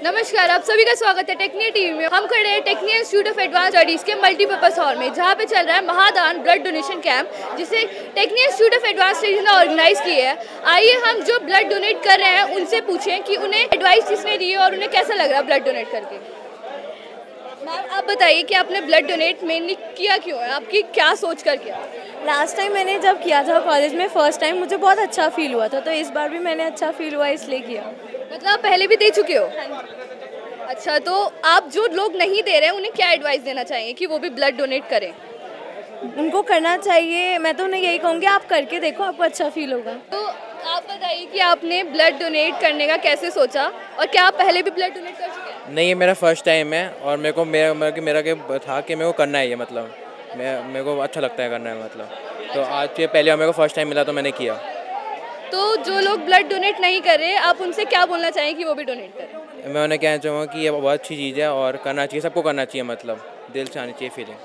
नमस्कार, आप सभी का स्वागत है टेक्निया टीवी में। हम खड़े हैं Tecnia institute of advance studies के मल्टीपर्पज हॉल में, जहां पे चल रहा है महादान ब्लड डोनेशन कैंप, जिसे Tecnia institute of advance studies ने ऑर्गेनाइज किया है। आइए हम जो ब्लड डोनेट कर रहे हैं उनसे पूछें कि उन्हें एडवाइस किसने दी है और उन्हें कैसा लग रहा है ब्लड डोनेट करके। मैम, आप बताइए कि आपने ब्लड डोनेट मेनली किया क्यों है, आपकी क्या सोच कर किया? लास्ट टाइम मैंने जब किया था कॉलेज में फर्स्ट टाइम, मुझे बहुत अच्छा फील हुआ था, तो इस बार भी मैंने अच्छा फील हुआ इसलिए किया। मतलब आप पहले भी दे चुके हो? अच्छा, तो आप जो लोग नहीं दे रहे हैं उन्हें क्या एडवाइस देना चाहिए कि वो भी ब्लड डोनेट करें? उनको करना चाहिए। मैं तो उन्हें यही कहूँगी, आप करके देखो, आपको अच्छा फील होगा। तो आप बताइए कि आपने ब्लड डोनेट करने का कैसे सोचा और क्या आप पहले भी ब्लड डोनेट कर चुके हैं? नहीं, ये मेरा फर्स्ट टाइम है और मेरा था कि मेरे को करना है ये, मतलब मेरे को अच्छा लगता है करना है, मतलब तो आज के पहले मेरे को फर्स्ट टाइम मिला तो मैंने किया। तो जो लोग ब्लड डोनेट नहीं कर रहे, आप उनसे क्या बोलना चाहें कि वो भी डोनेट करें? मैं उन्हें कहना चाहूँगा कि ये बहुत अच्छी चीज़ है और करना चाहिए, सबको करना चाहिए, मतलब दिल से आनी चाहिए फीलिंग।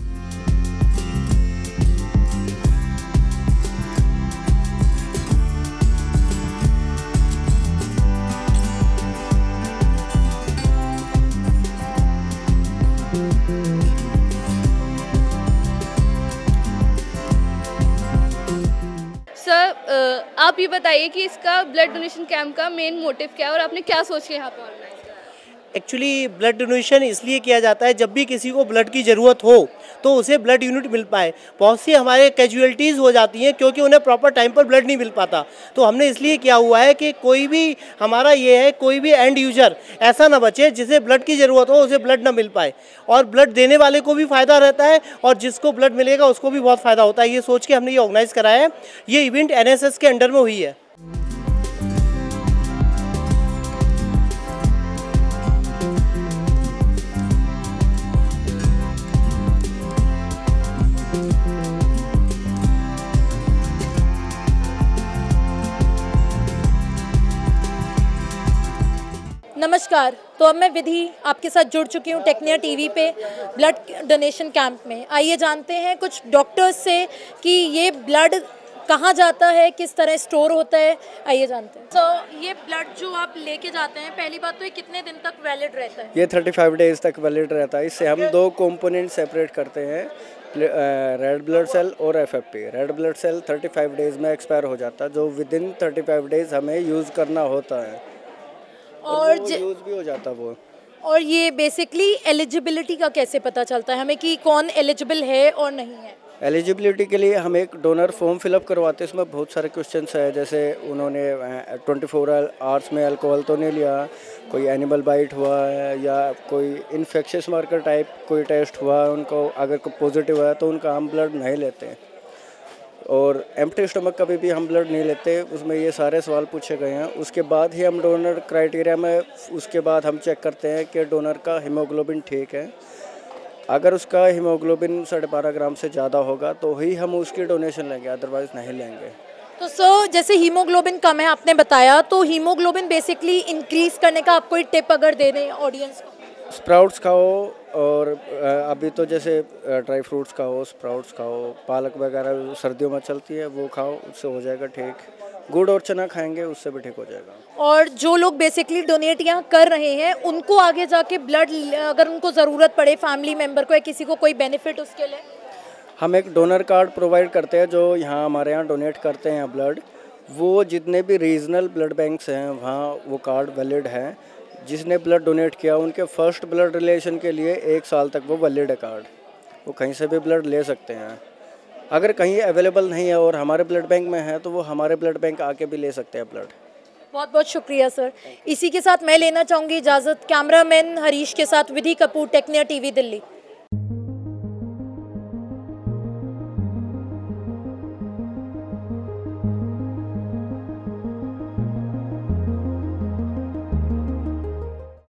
सर, आप ये बताइए कि इसका ब्लड डोनेशन कैंप का मेन मोटिव क्या है और आपने क्या सोच के यहाँ पे ऑर्गेनाइज किया? एक्चुअली ब्लड डोनेशन इसलिए किया जाता है जब भी किसी को ब्लड की ज़रूरत हो तो उसे ब्लड यूनिट मिल पाए। बहुत सी हमारे कैजुअलिटीज़ हो जाती हैं क्योंकि उन्हें प्रॉपर टाइम पर ब्लड नहीं मिल पाता, तो हमने इसलिए किया हुआ है कि कोई भी हमारा ये है, कोई भी एंड यूजर ऐसा ना बचे जिसे ब्लड की ज़रूरत हो उसे ब्लड ना मिल पाए, और ब्लड देने वाले को भी फ़ायदा रहता है और जिसको ब्लड मिलेगा उसको भी बहुत फ़ायदा होता है। ये सोच के हमने ये ऑर्गेनाइज़ कराया है। ये इवेंट NSS के अंडर में हुई है। नमस्कार, तो अब मैं विधि आपके साथ जुड़ चुकी हूँ टेक्निया टीवी पे ब्लड डोनेशन कैंप में। आइए जानते हैं कुछ डॉक्टर्स से कि ये ब्लड कहाँ जाता है, किस तरह स्टोर होता है। आइए जानते हैं। तो ये ब्लड जो आप लेके जाते हैं, पहली बात तो ये कितने दिन तक वैलिड रहता है? ये 35 डेज तक वैलिड रहता है। इससे हम दो कंपोनेंट सेपरेट करते हैं, रेड ब्लड सेल और FFP। Red blood cell 35 days में एक्सपायर हो जाता है, जो विदिन 35 डेज हमें यूज़ करना होता है और यूज़ भी हो जाता वो। और ये बेसिकली एलिजिबिलिटी का कैसे पता चलता है हमें कि कौन एलिजिबल है और नहीं है? एलिजिबिलिटी के लिए हम एक डोनर फॉर्म फिलअप करवाते हैं। इसमें बहुत सारे क्वेश्चंस है, जैसे उन्होंने 24 आवर्स में अल्कोहल तो नहीं लिया, कोई एनिमल बाइट हुआ है या कोई इन्फेक्शियस मार्कर टाइप कोई टेस्ट हुआ है उनको, अगर पॉजिटिव है तो उनका हम ब्लड नहीं लेते हैं। और एम्प्टी स्टमक कभी भी हम ब्लड नहीं लेते, उसमें ये सारे सवाल पूछे गए हैं। उसके बाद ही हम डोनर क्राइटेरिया में उसके बाद हम चेक करते हैं कि डोनर का हीमोग्लोबिन ठीक है। अगर उसका हीमोग्लोबिन 12.5 ग्राम से ज़्यादा होगा तो ही हम उसकी डोनेशन लेंगे, अदरवाइज़ नहीं लेंगे। तो सर, जैसे हीमोग्लोबिन कम है आपने बताया, तो हीमोग्लोबिन बेसिकली इंक्रीज़ करने का आप कोई टिप अगर दे दें ऑडियंस को? स्प्राउट्स खाओ, और अभी तो जैसे ड्राई फ्रूट्स खाओ, स्प्राउट्स खाओ, पालक वगैरह सर्दियों में चलती है वो खाओ, उससे हो जाएगा ठीक। गुड़ और चना खाएंगे उससे भी ठीक हो जाएगा। और जो लोग बेसिकली डोनेट यहाँ कर रहे हैं उनको आगे जाके ब्लड अगर उनको ज़रूरत पड़े, फैमिली मेम्बर को या किसी को, कोई बेनिफिट उसके लिए? हम एक डोनर कार्ड प्रोवाइड करते हैं जो यहाँ हमारे यहाँ डोनेट करते हैं ब्लड। वो जितने भी रीजनल ब्लड बैंक्स हैं वहाँ वो कार्ड वैलिड है। जिसने ब्लड डोनेट किया उनके फर्स्ट ब्लड रिलेशन के लिए 1 साल तक वो वैलिड है कार्ड, वो कहीं से भी ब्लड ले सकते हैं। अगर कहीं अवेलेबल नहीं है और हमारे ब्लड बैंक में है तो वो हमारे ब्लड बैंक आके भी ले सकते हैं ब्लड। बहुत बहुत शुक्रिया सर। इसी के साथ मैं लेना चाहूँगी इजाज़त। कैमरामैन हरीश के साथ विधि कपूर, टेक्निया टीवी, दिल्ली।